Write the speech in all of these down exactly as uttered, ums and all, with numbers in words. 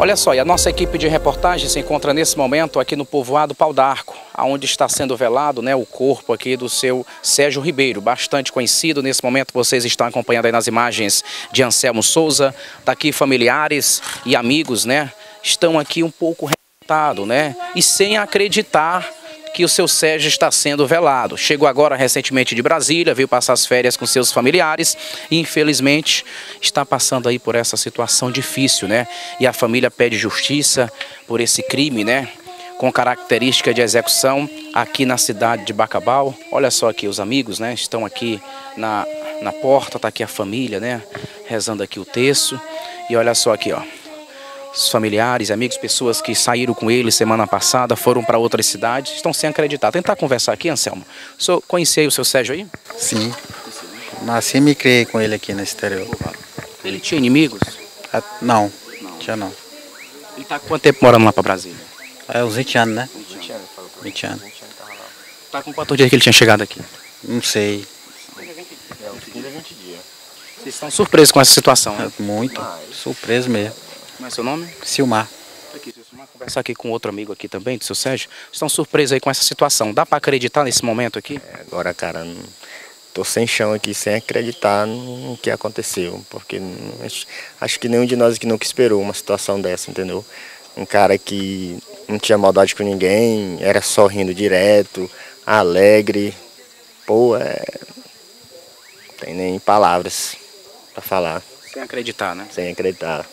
Olha só, e a nossa equipe de reportagem se encontra nesse momento aqui no povoado Pau d'Arco, onde está sendo velado, né, o corpo aqui do seu Sérgio Ribeiro, bastante conhecido. Nesse momento vocês estão acompanhando aí nas imagens de Anselmo Souza. Daqui familiares e amigos, né, estão aqui um pouco revoltados, né, e sem acreditar que o seu Sérgio está sendo velado. Chegou agora recentemente de Brasília, veio passar as férias com seus familiares e infelizmente está passando aí por essa situação difícil, né? E a família pede justiça por esse crime, né? Com característica de execução aqui na cidade de Bacabal. Olha só aqui os amigos, né? Estão aqui na, na porta, tá aqui a família, né? Rezando aqui o terço. E olha só aqui, ó. Os familiares, amigos, pessoas que saíram com ele semana passada, foram para outras cidades, estão sem acreditar. Tentar conversar aqui, Anselmo. O senhor conhecia o seu Sérgio aí? Sim. Nasci e me criei com ele aqui no exterior. Ele tinha inimigos? Ah, não, não, tinha não. Ele está há quanto tempo morando lá para Brasília? É uns vinte anos, né? vinte anos. vinte anos. Está com quantos dias que ele tinha chegado aqui? Não sei. É, uns quinze a vinte dias. Vocês estão surpresos com essa situação, né? Muito, surpreso mesmo. Como é seu nome? Silmar. Aqui, Silmar, conversar aqui com outro amigo aqui também, do seu Sérgio. Estão surpresos aí com essa situação. Dá para acreditar nesse momento aqui? É, agora, cara, não, tô sem chão aqui, sem acreditar no que aconteceu. Porque não, acho, acho que nenhum de nós aqui nunca esperou uma situação dessa, entendeu? Um cara que não tinha maldade com ninguém, era sorrindo direto, alegre. Pô, é... não tem nem palavras para falar. Sem acreditar, né? Sem acreditar.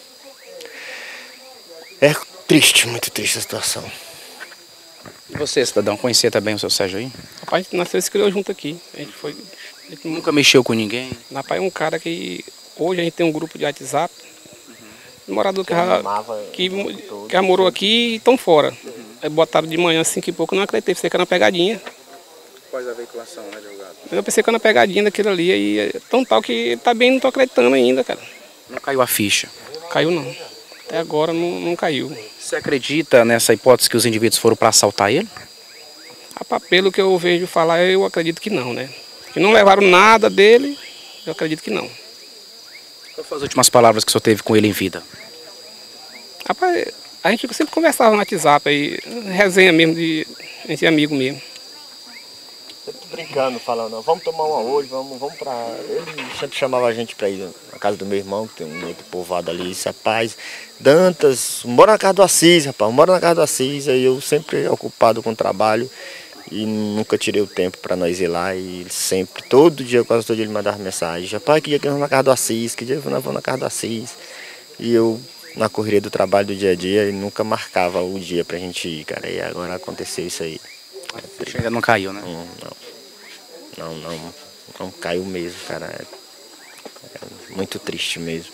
É triste, muito triste a situação. E você, cidadão, conhecia também o seu Sérgio aí? Rapaz, a gente nasceu e se criou junto aqui. A gente foi. A gente Nunca mexeu com ninguém? Rapaz, é um cara que. Hoje a gente tem um grupo de WhatsApp. Uhum. Morador que já, que, que já morou aqui e estão fora. Uhum. Aí botaram de manhã, cinco e pouco, não acreditei. Pensei que era uma pegadinha. Após a veiculação, né, advogado? Eu pensei que era uma pegadinha daquilo ali. Aí é tão tal que tá bem, não tô acreditando ainda, cara. Não caiu a ficha? Caiu não. Até agora não, não caiu. Você acredita nessa hipótese que os indivíduos foram para assaltar ele? Rapaz, pelo que eu vejo falar, eu acredito que não, né? Que não levaram nada dele, eu acredito que não. Quais foram as últimas palavras que o senhor teve com ele em vida? Rapaz, a gente sempre conversava no WhatsApp aí, resenha mesmo, de, a gente é amigo mesmo. Brincando, falando, vamos tomar uma hoje, vamos, vamos pra... Ele sempre chamava a gente pra ir na casa do meu irmão, que tem um outro povoado ali, disse, rapaz, Dantas, bora na casa do Assis, rapaz, bora na casa do Assis. Aí eu sempre ocupado com o trabalho e nunca tirei o tempo pra nós ir lá. E ele sempre, todo dia, quase todo dia ele mandava mensagem, rapaz, que dia que nós vamos na casa do Assis, que dia que nós vamos na casa do Assis. E eu, na correria do trabalho do dia a dia, ele nunca marcava o dia pra gente ir, cara, e agora aconteceu isso aí. Ainda não caiu, né? Não, não, não, não, não caiu mesmo, cara. É, é muito triste mesmo.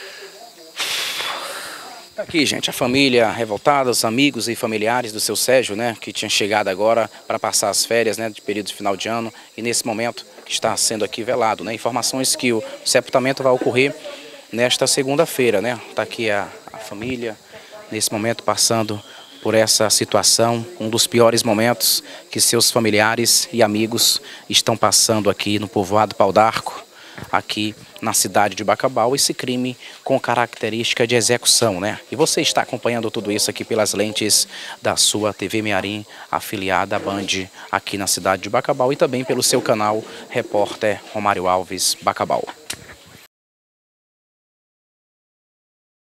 Tá aqui, gente, a família revoltada, os amigos e familiares do seu Sérgio, né, que tinha chegado agora para passar as férias, né, de período de final de ano, e nesse momento que está sendo aqui velado, né, informações que o sepultamento vai ocorrer nesta segunda-feira, né. Tá aqui a, a família nesse momento passando por essa situação, um dos piores momentos que seus familiares e amigos estão passando aqui no povoado Pau d'Arco, aqui na cidade de Bacabal, esse crime com característica de execução, né? E você está acompanhando tudo isso aqui pelas lentes da sua T V Mearim, afiliada à Band aqui na cidade de Bacabal, e também pelo seu canal Repórter Romário Alves Bacabal.